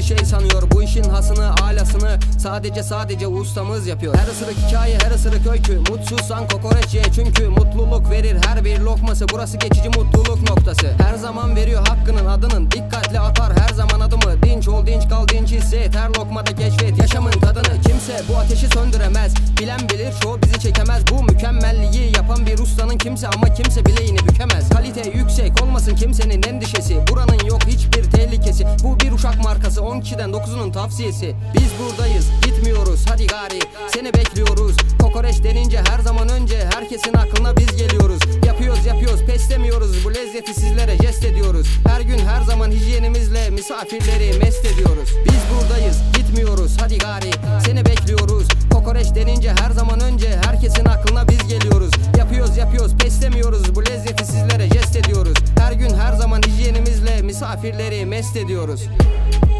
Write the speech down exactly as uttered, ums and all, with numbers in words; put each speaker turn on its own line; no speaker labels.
şey sanıyor. Bu işin hasını alasını sadece sadece ustamız yapıyor. Her ısırık hikaye, her ısırık öykü. Mutsuzsan kokoreç ye, çünkü mutluluk verir her bir lokması. Burası geçici mutluluk noktası. Her zaman veriyor hakkının adının, dikkatli atar her zaman adımı. Dinç ol, dinç kal, dinç hisset, her lokmada keşfet yaşamın tadını. Kimse bu ateşi söndüremez, bilen bilir çoğu bizi çekemez. Bu mükemmelliği yapan bir ustanın kimse ama kimse bileğini bükemez. Kalite yüksek olmasın kimsenin endişesi, buranın yok hiçbir tehlikesi. Bu bir uşak markası, on kişiden dokuzunun tavsiyesi. Biz buradayız, gitmiyoruz, hadi gari seni bekliyoruz. Kokoreç denince her zaman önce herkesin aklına biz geliyoruz. Yapıyoruz yapıyoruz pes demiyoruz, bu lezzeti sizlere jest ediyoruz. Her gün her zaman hijyenimizle misafirleri mest ediyoruz. Biz buradayız, gitmiyoruz, hadi gari seni bekliyoruz. Kokoreç denince her zaman önce herkesin aklına biz geliyoruz. Yapıyoruz yapıyoruz pes demiyoruz, bu lezzeti sizlere jest ediyoruz. Her gün her zaman hijyenimizle misafirleri mest ediyoruz.